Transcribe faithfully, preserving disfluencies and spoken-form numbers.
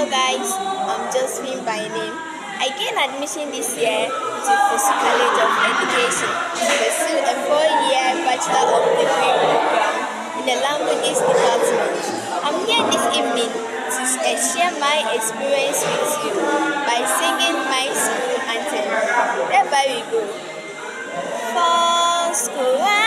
Hello guys, I'm Josephine by name. I gained admission this year to Foso College of Education to pursue a four-year Bachelor of Degree program in the Languages Department. I'm here this evening to uh, share my experience with you by singing my school anthem. There we go. For school